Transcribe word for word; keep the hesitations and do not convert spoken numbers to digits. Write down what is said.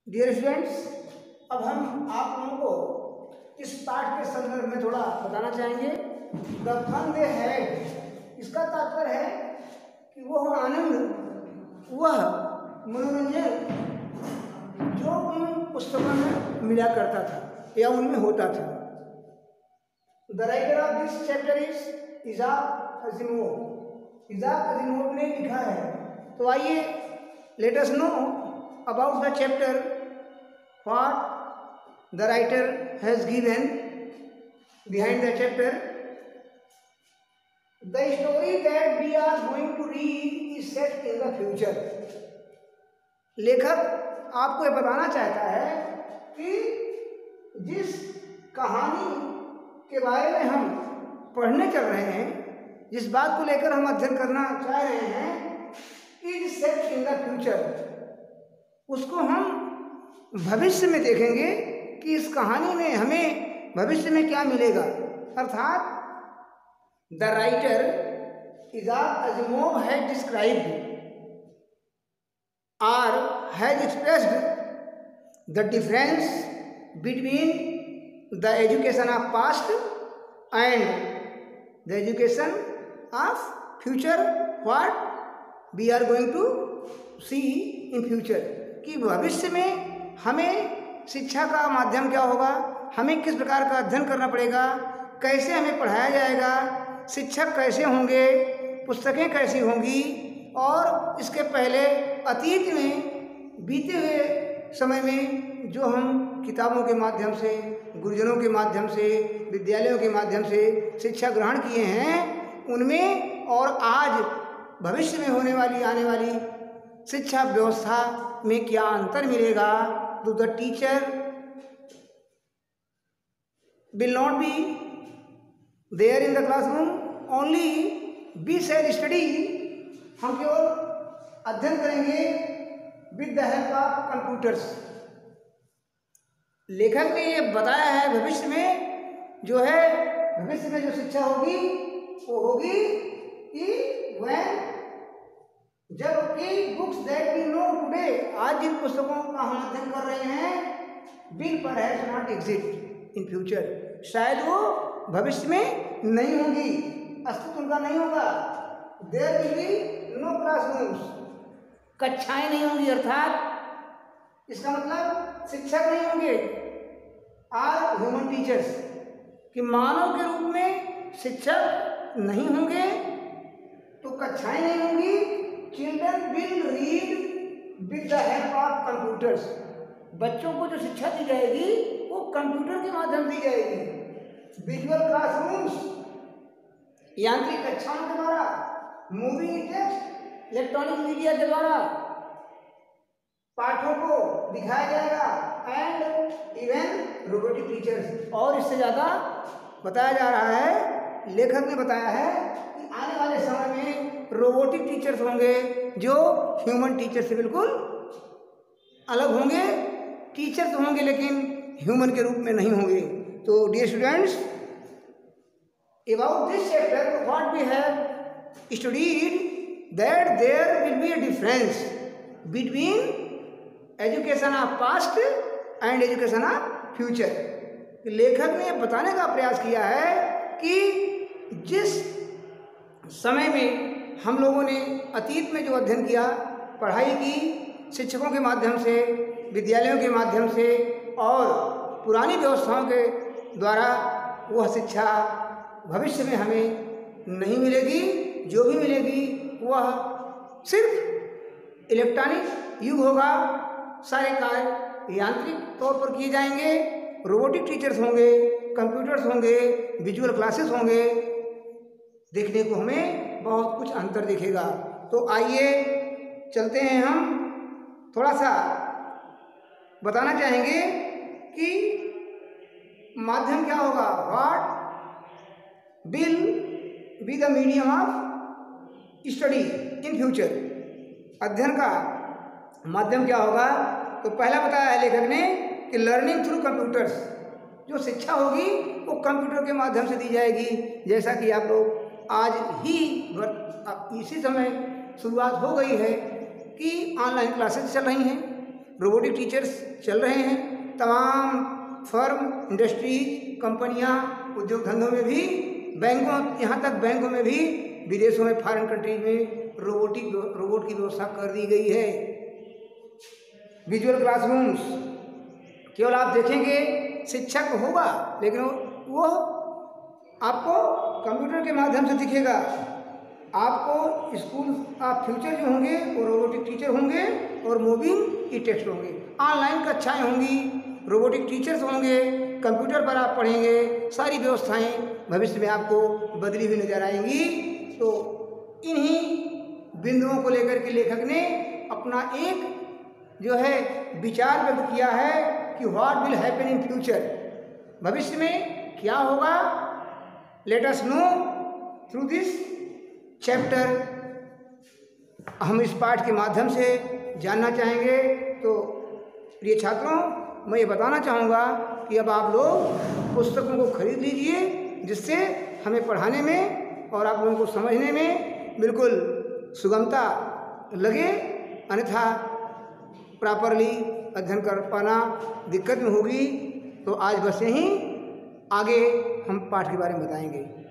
Dear students, अब हम आप लोगों को इस पाठ के संदर्भ में थोड़ा बताना चाहेंगे। द फन दे हैड, इसका तात्पर्य है कि वह आनंद, वह मनोरंजन जो उन पुस्तकों में मिला करता था या उनमें होता था। The writer of this chapter is Isaac Asimov. Isaac Asimov ने लिखा है। तो आइए let us know about the chapter what the writer has given behind the chapter. The story that we are going to read is set in the future. लेखक आपको यह बताना चाहता है कि जिस कहानी के बारे में हम पढ़ने चल रहे हैं, जिस बात को लेकर हम अध्ययन करना चाह रहे हैं, is set in the future. उसको हम भविष्य में देखेंगे कि इस कहानी में हमें भविष्य में क्या मिलेगा। अर्थात the writer Isaac Asimov has described और has expressed the difference between the education of past and the education of future what we are going to see in future. कि भविष्य में हमें शिक्षा का माध्यम क्या होगा, हमें किस प्रकार का अध्ययन करना पड़ेगा, कैसे हमें पढ़ाया जाएगा, शिक्षक कैसे होंगे, पुस्तकें कैसी होंगी, और इसके पहले अतीत में बीते हुए समय में जो हम किताबों के माध्यम से, गुरुजनों के माध्यम से, विद्यालयों के माध्यम से शिक्षा ग्रहण किए हैं, उनमें और आज भविष्य में होने वाली आने वाली शिक्षा व्यवस्था में क्या अंतर मिलेगा। तो the teacher will not be there in the classroom, only be shall study, हम केवल अध्ययन करेंगे with the help of computers. लेखक ने ये बताया है भविष्य में जो है, भविष्य में जो शिक्षा होगी वो होगी कि वह जबकि books that we know today, आज जिन पुस्तकों का हम अध्ययन कर रहे हैं, will perhaps not exist in future, शायद वो भविष्य में नहीं होंगी, अस्तित्व उनका नहीं होगा। There will be no classrooms, कक्षाएं नहीं होंगी, अर्थात इसका मतलब शिक्षक नहीं होंगे, आर ह्यूमन टीचर्स, कि मानव के रूप में शिक्षक नहीं होंगे तो कक्षाएं नहीं होंगी। Children will read with the help of computers, बच्चों को जो शिक्षा दी जाएगी वो कंप्यूटर के माध्यम दी जाएगी। विजुअल क्लासरूम्स, यांत्रिक कक्षाओं के द्वारा, मूविंग टेक्स्ट, इलेक्ट्रॉनिक मीडिया के द्वारा पाठों को दिखाया जाएगा। एंड इवन रोबोटिक टीचर्स, और इससे ज़्यादा बताया जा रहा है, लेखक ने बताया है कि आने वाले समय में रोबोटिक टीचर्स होंगे जो ह्यूमन टीचर से बिल्कुल अलग होंगे। टीचर्स होंगे लेकिन ह्यूमन के रूप में नहीं होंगे। तो dear students, about this chapter what we have studied that there will be a difference between education of past and education of future. लेखक ने बताने का प्रयास किया है कि जिस समय में हम लोगों ने अतीत में जो अध्ययन किया, पढ़ाई की शिक्षकों के माध्यम से, विद्यालयों के माध्यम से और पुरानी व्यवस्थाओं के द्वारा, वह शिक्षा भविष्य में हमें नहीं मिलेगी। जो भी मिलेगी वह सिर्फ इलेक्ट्रॉनिक युग होगा, सारे कार्य यांत्रिक तौर पर किए जाएंगे, रोबोटिक टीचर्स होंगे, कंप्यूटर्स होंगे, विजुअल क्लासेस होंगे, देखने को हमें बहुत कुछ अंतर दिखेगा। तो आइए चलते हैं, हम थोड़ा सा बताना चाहेंगे कि माध्यम क्या होगा, what will be the medium of study in future, अध्ययन का माध्यम क्या होगा। तो पहला बताया है लेखक ने कि लर्निंग थ्रू कंप्यूटर्स, जो शिक्षा होगी वो कंप्यूटर के माध्यम से दी जाएगी। जैसा कि आप लोग आज ही इसी समय शुरुआत हो गई है कि ऑनलाइन क्लासेस चल रही हैं, रोबोटिक टीचर्स चल रहे हैं। तमाम फर्म, इंडस्ट्रीज, कंपनियां, उद्योग धंधों में भी, बैंकों, यहाँ तक बैंकों में भी विदेशों में, फॉरेन कंट्रीज में रोबोटिक रोबोट की व्यवस्था कर दी गई है। विजुअल क्लासरूम्स, केवल आप देखेंगे शिक्षक होगा, लेकिन वो आपको कंप्यूटर के माध्यम से दिखेगा। आपको स्कूल आप फ्यूचर जो होंगे वो रोबोटिक टीचर होंगे और मूविंग ई टेक्स्ट होंगे। ऑनलाइन कक्षाएं होंगी, रोबोटिक टीचर्स होंगे, कंप्यूटर पर आप पढ़ेंगे। सारी व्यवस्थाएं भविष्य में आपको बदली हुई नजर आएंगी। तो इन्हीं बिंदुओं को लेकर के लेखक ने अपना एक जो है विचार व्यक्त किया है कि what will happen in future, भविष्य में क्या होगा। Let us know through this chapter, हम इस पाठ के माध्यम से जानना चाहेंगे। तो प्रिय छात्रों, मैं ये बताना चाहूँगा कि अब आप लोग पुस्तकों को खरीद लीजिए, जिससे हमें पढ़ाने में और आप लोगों को समझने में बिल्कुल सुगमता लगे, अन्यथा प्रॉपरली अध्ययन कर पाना दिक्कत में होगी। तो आज बस यहीं, आगे हम पाठ के बारे में बताएंगे।